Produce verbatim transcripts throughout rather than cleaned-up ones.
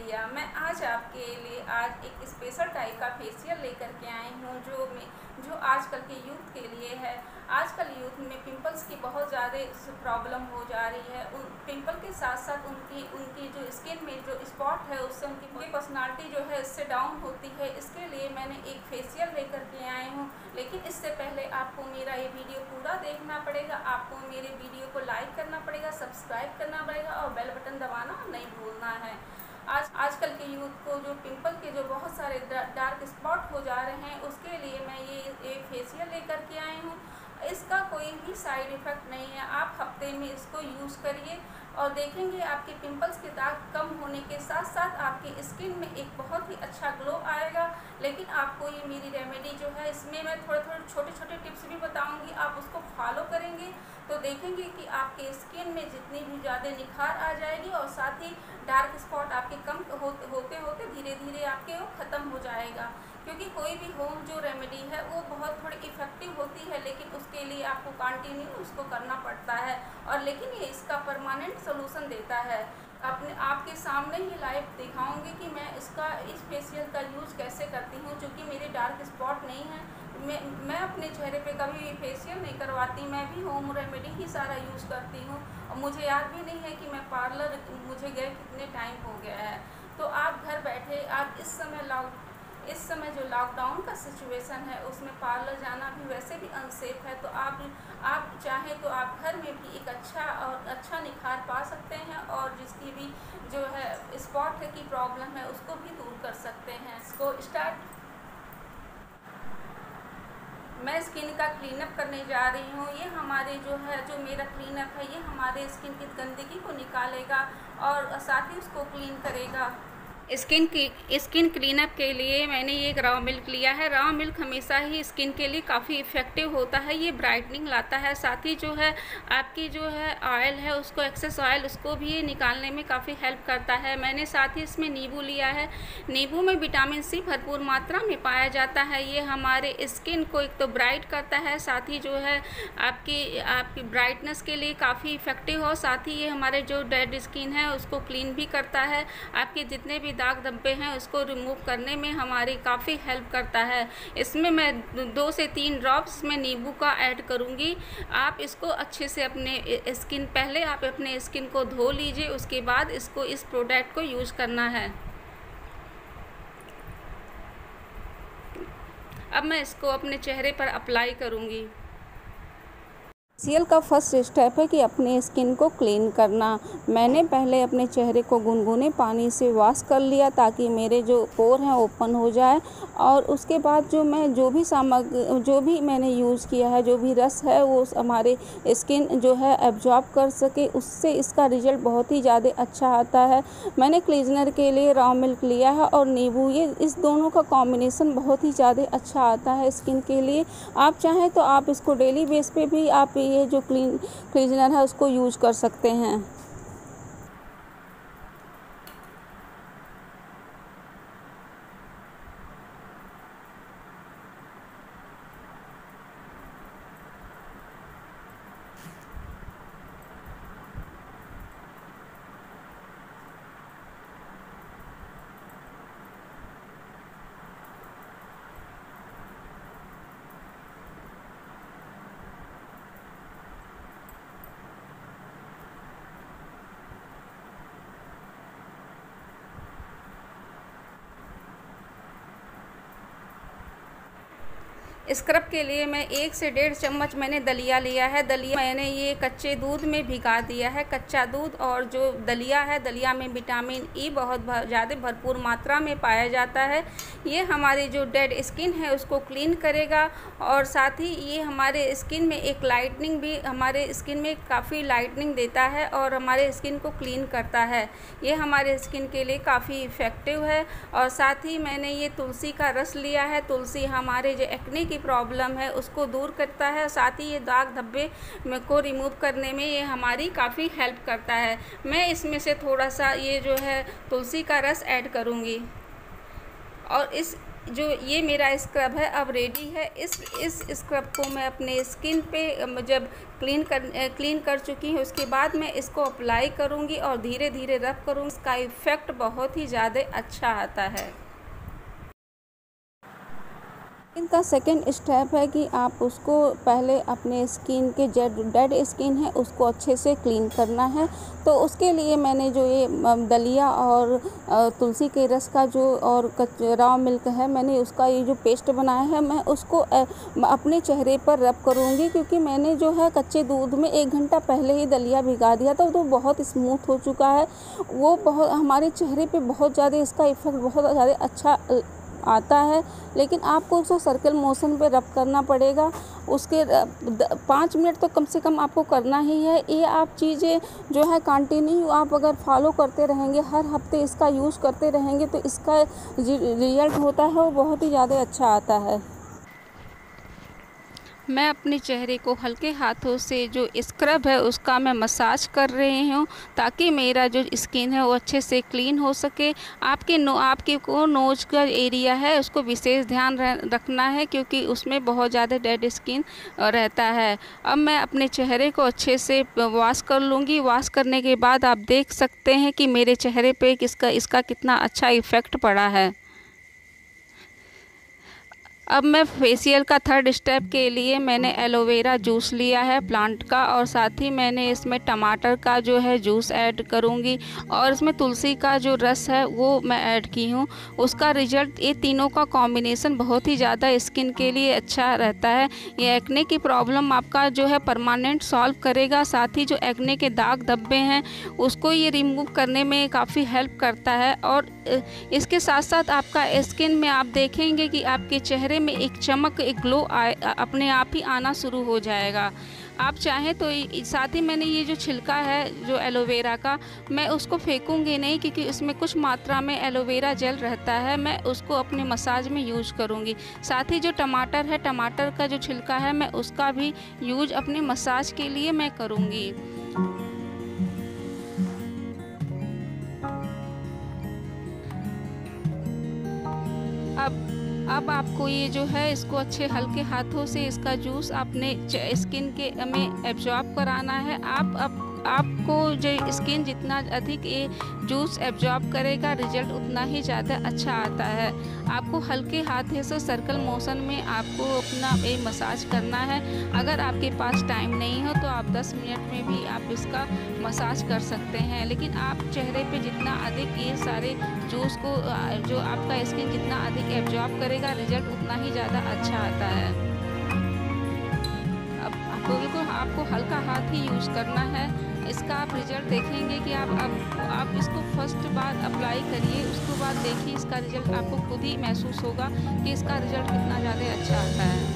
भैया, मैं आज आपके लिए आज एक स्पेशल टाइप का फेशियल लेकर के आई हूँ जो मैं जो आजकल के यूथ के लिए है। आजकल यूथ में पिंपल्स की बहुत ज़्यादा प्रॉब्लम हो जा रही है। उन पिंपल के साथ साथ उनकी उनकी जो स्किन में जो स्पॉट है उससे उनकी पूरी पर्सनालिटी जो है इससे डाउन होती है। इसके लिए मैंने एक फेशियल लेकर के आई हूँ, लेकिन इससे पहले आपको मेरा ये वीडियो पूरा देखना पड़ेगा। आपको मेरे वीडियो को लाइक करना पड़ेगा, सब्सक्राइब करना पड़ेगा और बेल बटन दबाना नहीं भूलना है। आज आजकल के यूथ को जो पिंपल के जो बहुत सारे डार्क स्पॉट हो जा रहे हैं उसके लिए मैं ये एक फेशियल लेकर के आई हूँ। इसका कोई भी साइड इफ़ेक्ट नहीं है। आप हफ्ते में इसको यूज़ करिए और देखेंगे आपके पिंपल्स के दाग कम होने के साथ साथ आपकी स्किन में एक बहुत ही अच्छा ग्लो आएगा। लेकिन आपको ये मेरी रेमेडी जो है इसमें मैं थोड़े थोड़े छोटे छोटे टिप्स भी बताऊंगी। आप उसको फॉलो करेंगे तो देखेंगे कि आपके स्किन में जितनी भी ज़्यादा निखार आ जाएगी और साथ ही डार्क स्पॉट आपके कम होते होते होते धीरे धीरे आपके वो ख़त्म हो जाएगा। क्योंकि कोई भी होम जो रेमेडी है वो बहुत थोड़ी इफ़ेक्टिव होती है, लेकिन उसके लिए आपको कंटिन्यू उसको करना पड़ता है और लेकिन ये इसका परमानेंट सोल्यूशन देता है। अपने आपके सामने ही लाइव दिखाऊंगी कि मैं इसका इस फेशियल का यूज़ कैसे करती हूँ। क्योंकि मेरे डार्क स्पॉट नहीं है, मैं मैं अपने चेहरे पे कभी फेशियल नहीं करवाती, मैं भी होम रेमेडी ही सारा यूज़ करती हूँ और मुझे याद भी नहीं है कि मैं पार्लर मुझे गए कितने टाइम हो गया है। तो आप घर बैठे आप इस समय लॉक इस समय जो लॉकडाउन का सिचुएशन है उसमें पार्लर जाना भी वैसे भी अनसेफ है, तो आप आप चाहें तो आप घर में भी एक अच्छा और अच्छा निखार पा सकते हैं और जिसकी भी जो है स्पॉट की प्रॉब्लम है उसको भी दूर कर सकते हैं। इसको स्टार्ट मैं स्किन का क्लीनअप करने जा रही हूँ। ये हमारे जो है जो मेरा क्लीनअप है ये हमारे स्किन की गंदगी को निकालेगा और साथ ही उसको क्लीन करेगा। स्किन की स्किन क्लीनअप के लिए मैंने ये रॉ मिल्क लिया है। रॉ मिल्क हमेशा ही स्किन के लिए काफ़ी इफ़ेक्टिव होता है, ये ब्राइटनिंग लाता है। साथ ही जो है आपकी जो है ऑयल है उसको एक्सेस ऑयल उसको भी ये निकालने में काफ़ी हेल्प करता है। मैंने साथ ही इसमें नींबू लिया है। नींबू में विटामिन सी भरपूर मात्रा में पाया जाता है। ये हमारे स्किन को एक तो ब्राइट करता है, साथ ही जो है आपकी आपकी ब्राइटनेस के लिए काफ़ी इफ़ेक्टिव हो। साथ ही ये हमारे जो डेड स्किन है उसको क्लीन भी करता है। आपके जितने भी दाग धब्बे हैं उसको रिमूव करने में हमारी काफ़ी हेल्प करता है। इसमें मैं दो से तीन ड्रॉप्स में नींबू का ऐड करूँगी। आप इसको अच्छे से अपने स्किन पहले आप अपने स्किन को धो लीजिए, उसके बाद इसको इस प्रोडक्ट को यूज़ करना है। अब मैं इसको अपने चेहरे पर अप्लाई करूँगी। फेशियल का फर्स्ट स्टेप है कि अपने स्किन को क्लीन करना। मैंने पहले अपने चेहरे को गुनगुने पानी से वॉश कर लिया ताकि मेरे जो पोर हैं ओपन हो जाए और उसके बाद जो मैं जो भी सामग्री जो भी मैंने यूज़ किया है, जो भी रस है वो हमारे स्किन जो है एब्जॉर्ब कर सके, उससे इसका रिजल्ट बहुत ही ज़्यादा अच्छा आता है। मैंने क्लीजनर के लिए रॉ मिल्क लिया है और नींबू, ये इस दोनों का कॉम्बिनेशन बहुत ही ज़्यादा अच्छा आता है स्किन के लिए। आप चाहें तो आप इसको डेली बेस पे भी आप ये जो क्लीन क्लीनर है उसको यूज कर सकते हैं। स्क्रब के लिए मैं एक से डेढ़ चम्मच मैंने दलिया लिया है। दलिया मैंने ये कच्चे दूध में भिगा दिया है। कच्चा दूध और जो दलिया है, दलिया में विटामिन ई बहुत ज़्यादा भरपूर मात्रा में पाया जाता है। ये हमारी जो डेड स्किन है उसको क्लीन करेगा और साथ ही ये हमारे स्किन में एक लाइटनिंग भी हमारे स्किन में काफ़ी लाइटनिंग देता है और हमारे स्किन को क्लीन करता है। ये हमारे स्किन के लिए काफ़ी इफ़ेक्टिव है। और साथ ही मैंने ये तुलसी का रस लिया है। तुलसी हमारे जो एक्ने की प्रॉब्लम है उसको दूर करता है, साथ ही ये दाग धब्बे को रिमूव करने में ये हमारी काफ़ी हेल्प करता है। मैं इसमें से थोड़ा सा ये जो है तुलसी का रस ऐड करूँगी और इस जो ये मेरा स्क्रब है अब रेडी है। इस इस स्क्रब को मैं अपने स्किन पे जब क्लीन कर क्लीन कर चुकी हूँ उसके बाद मैं इसको अप्लाई करूँगी और धीरे धीरे रब करूँगी। इसका इफ़ेक्ट बहुत ही ज़्यादा अच्छा आता है। इनका सेकेंड स्टेप है कि आप उसको पहले अपने स्किन के जो डेड स्किन है उसको अच्छे से क्लीन करना है। तो उसके लिए मैंने जो ये दलिया और तुलसी के रस का जो और रॉ मिल्क है, मैंने उसका ये जो पेस्ट बनाया है मैं उसको अपने चेहरे पर रब करूँगी, क्योंकि मैंने जो है कच्चे दूध में एक घंटा पहले ही दलिया भिगा दिया था, तो बहुत स्मूथ हो चुका है। वो बहुत हमारे चेहरे पे बहुत ज़्यादा इसका इफ़ेक्ट बहुत ज़्यादा अच्छा आता है। लेकिन आपको उसको सर्कल मोशन पे रब करना पड़ेगा। उसके पाँच मिनट तो कम से कम आपको करना ही है। ये आप चीज़ें जो है कंटिन्यू आप अगर फॉलो करते रहेंगे, हर हफ्ते इसका यूज़ करते रहेंगे, तो इसका रिजल्ट होता है वो बहुत ही ज़्यादा अच्छा आता है। मैं अपने चेहरे को हल्के हाथों से जो स्क्रब है उसका मैं मसाज कर रही हूँ, ताकि मेरा जो स्किन है वो अच्छे से क्लीन हो सके। आपके नो आपके को नोज का एरिया है उसको विशेष ध्यान रखना है, क्योंकि उसमें बहुत ज़्यादा डेड स्किन रहता है। अब मैं अपने चेहरे को अच्छे से वॉश कर लूँगी। वॉश करने के बाद आप देख सकते हैं कि मेरे चेहरे पे इसका इसका कितना अच्छा इफ़ेक्ट पड़ा है। अब मैं फेशियल का थर्ड स्टेप के लिए मैंने एलोवेरा जूस लिया है प्लांट का, और साथ ही मैंने इसमें टमाटर का जो है जूस ऐड करूँगी, और इसमें तुलसी का जो रस है वो मैं ऐड की हूँ। उसका रिजल्ट, ये तीनों का कॉम्बिनेशन बहुत ही ज़्यादा स्किन के लिए अच्छा रहता है। ये एक्ने की प्रॉब्लम आपका जो है परमानेंट सॉल्व करेगा। साथ ही जो एक्ने के दाग धब्बे हैं उसको ये रिमूव करने में काफ़ी हेल्प करता है। और इसके साथ साथ आपका स्किन में आप देखेंगे कि आपके चेहरे में एक चमक, एक ग्लो आए अपने आप ही आना शुरू हो जाएगा। आप चाहें तो साथ ही मैंने ये जो छिलका है जो एलोवेरा का, मैं उसको फेंकूंगी नहीं, क्योंकि इसमें कुछ मात्रा में एलोवेरा जेल रहता है। मैं उसको अपने मसाज में यूज करूंगी। साथ ही जो टमाटर है, टमाटर का जो छिलका है, मैं उसका भी यूज अपने मसाज के लिए मैं करूंगी। अब अब आपको ये जो है इसको अच्छे हल्के हाथों से इसका जूस अपने स्किन के में एब्जॉर्ब कराना है। आप अब आपको जो स्किन जितना अधिक ये जूस एब्जॉर्ब करेगा, रिजल्ट उतना ही ज़्यादा अच्छा आता है। आपको हल्के हाथ से सर्कल मोशन में आपको अपना ये मसाज करना है। अगर आपके पास टाइम नहीं हो तो आप दस मिनट में भी आप इसका मसाज कर सकते हैं। लेकिन आप चेहरे पे जितना अधिक ये सारे जूस को जो आपका स्किन जितना अधिक एब्जॉर्ब करेगा, रिजल्ट उतना ही ज़्यादा अच्छा आता है। अब आपको बिल्कुल आपको हल्का हाथ ही यूज़ करना है। इसका आप रिजल्ट देखेंगे कि आप अब आप इसको फर्स्ट बार अप्लाई करिए, उसके बाद देखिए इसका रिजल्ट आपको खुद ही महसूस होगा कि इसका रिजल्ट कितना ज़्यादा अच्छा आता है।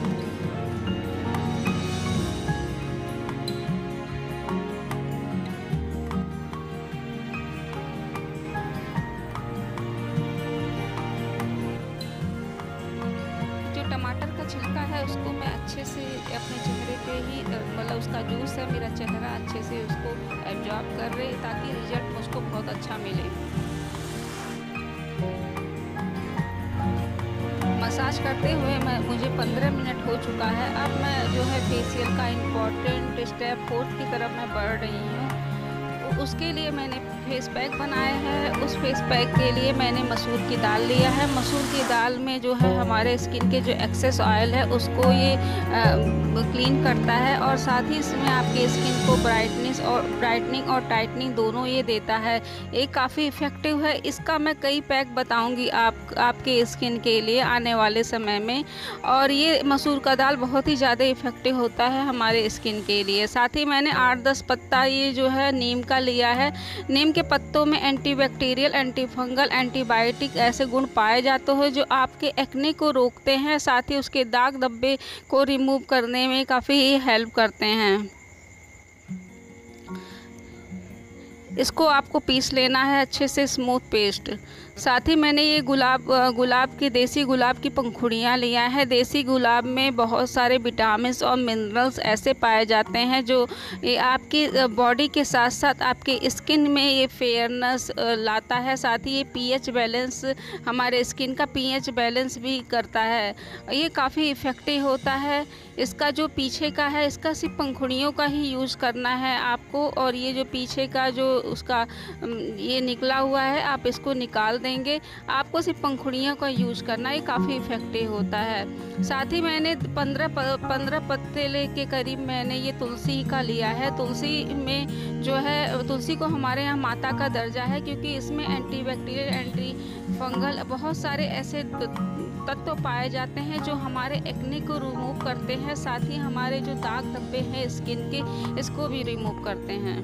टमाटर का छिलका है उसको मैं अच्छे से अपने चेहरे पे ही, मतलब उसका जूस है, मेरा चेहरा अच्छे से उसको एब्जॉर्ब कर रहे, ताकि रिजल्ट मुझको बहुत अच्छा मिले। मसाज करते हुए मैं मुझे पंद्रह मिनट हो चुका है। अब मैं जो है फेशियल का इम्पॉर्टेंट स्टेप फोर्थ की तरफ मैं बढ़ रही हूँ। उसके लिए मैंने फेस पैक बनाया है। उस फेस पैक के लिए मैंने मसूर की दाल लिया है। मसूर की दाल में जो है हमारे स्किन के जो एक्सेस ऑयल है उसको ये क्लीन करता है, और साथ ही इसमें आपके स्किन को ब्राइटनेस और ब्राइटनिंग और टाइटनिंग दोनों ये देता है। ये काफ़ी इफ़ेक्टिव है। इसका मैं कई पैक बताऊंगी आप आपके स्किन के लिए आने वाले समय में। और ये मसूर का दाल बहुत ही ज़्यादा इफ़ेक्टिव होता है हमारे स्किन के लिए। साथ ही मैंने आठ दस पत्ता ये जो है नीम का लिया है। नीम के पत्तों में एंटीबैक्टीरियल, एंटीफंगल, एंटीबायोटिक ऐसे गुण पाए जाते हैं जो आपके एक्ने को रोकते हैं। साथ ही उसके दाग धब्बे को रिमूव करने में काफ़ी हेल्प करते हैं। इसको आपको पीस लेना है अच्छे से स्मूथ पेस्ट। साथ ही मैंने ये गुलाब गुलाब की देसी गुलाब की पंखुड़ियाँ लिया है। देसी गुलाब में बहुत सारे विटामिन्स और मिनरल्स ऐसे पाए जाते हैं जो ये आपकी बॉडी के साथ साथ आपके स्किन में ये फेयरनेस लाता है। साथ ही ये पीएच बैलेंस, हमारे स्किन का पीएच बैलेंस भी करता है। ये काफ़ी इफ़ेक्टिव होता है। इसका जो पीछे का है, इसका सिर्फ पंखुड़ियों का ही यूज़ करना है आपको, और ये जो पीछे का जो उसका ये निकला हुआ है आप इसको निकाल देंगे। आपको सिर्फ पंखुड़ियों का यूज़ करना है, ये काफ़ी इफ़ेक्टिव होता है। साथ ही मैंने पंद्रह पंद्रह पत्ते के करीब मैंने ये तुलसी का लिया है। तुलसी में जो है, तुलसी को हमारे यहाँ माता का दर्जा है, क्योंकि इसमें एंटीबैक्टीरियल, एंटी फंगल बहुत सारे ऐसे तत्व पाए जाते हैं जो हमारे एक्ने को रिमूव करते हैं। साथ ही हमारे जो दाग धब्बे हैं स्किन के, इसको भी रिमूव करते हैं।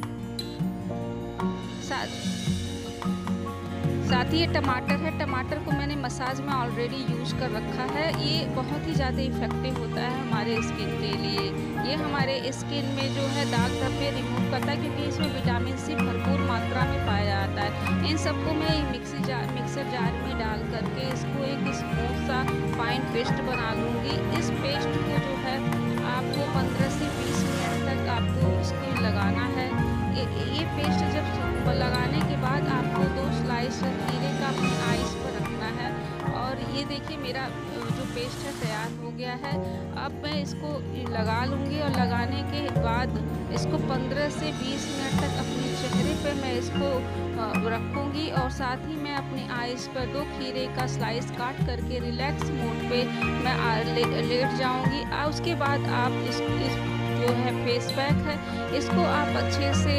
साथ साथ ही ये टमाटर है। टमाटर को मैंने मसाज में ऑलरेडी यूज़ कर रखा है। ये बहुत ही ज़्यादा इफ़ेक्टिव होता है हमारे स्किन के लिए। ये हमारे स्किन में जो है दाग धब्बे रिमूव करता है, क्योंकि इसमें विटामिन सी भरपूर मात्रा में पाया जाता है। इन सबको मैं मिक्सी जार मिक्सर जार में डाल करके इसको एक स्मूथ सा फाइन पेस्ट बना लूँगी। इस पेस्ट को जो है आपको पंद्रह से बीस मिनट तक आपको इसको लगाना है। ये, ये पेस्ट जब लगाने के बाद आपको दो स्लाइस खीरे का अपनी आइस पर रखना है। और ये देखिए मेरा जो पेस्ट है तैयार हो गया है। अब मैं इसको लगा लूँगी, और लगाने के बाद इसको पंद्रह से बीस मिनट तक अपने चेहरे पे मैं इसको रखूँगी। और साथ ही मैं अपनी आइस पर दो खीरे का स्लाइस काट करके रिलैक्स मोड पे मैं लेट जाऊँगी। उसके बाद आप इस, इस जो है फेस पैक है, इसको आप अच्छे से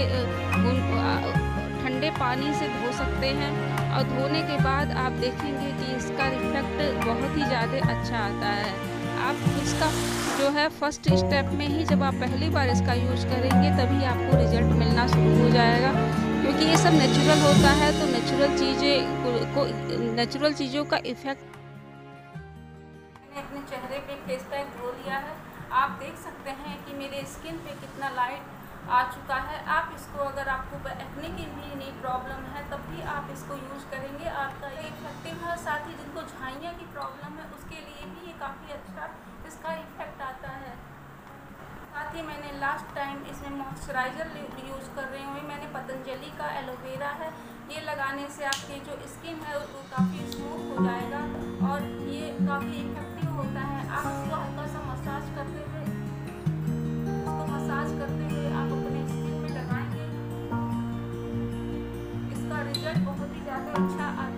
ठंडे पानी से धो सकते हैं। और धोने के बाद आप देखेंगे कि इसका इफेक्ट बहुत ही ज़्यादा अच्छा आता है। आप इसका जो है फर्स्ट स्टेप में ही, जब आप पहली बार इसका यूज़ करेंगे तभी आपको रिजल्ट मिलना शुरू हो जाएगा, क्योंकि ये सब नेचुरल होता है। तो नेचुरल चीज़ें को नेचुरल चीज़ों का इफ़ेक्ट मैंने अपने चेहरे पे फेस पैक धो लिया है। आप देख सकते हैं कि मेरे स्किन पे कितना लाइट आ चुका है। आप इसको, अगर आपको एक्ने की भी नहीं प्रॉब्लम है तब भी आप इसको यूज़ करेंगे, आपका ये इफेक्टिव है। साथ ही जिनको झाइयाँ की प्रॉब्लम है उसके लिए भी ये काफ़ी अच्छा इसका इफेक्ट आता है। साथ ही मैंने लास्ट टाइम इसमें मॉइस्चराइज़र यूज़ कर रही हूँ। मैंने पतंजलि का एलोवेरा है, ये लगाने से आपकी जो स्किन है वो काफ़ी स्मूथ हो जाएगा और ये काफ़ी इफेक्टिव होता है। आप इसको हल्का सा मसाज करते हुए इसको मसाज करते हुए आप अपने स्किन में लगाएंगे, इसका रिजल्ट बहुत ही ज़्यादा अच्छा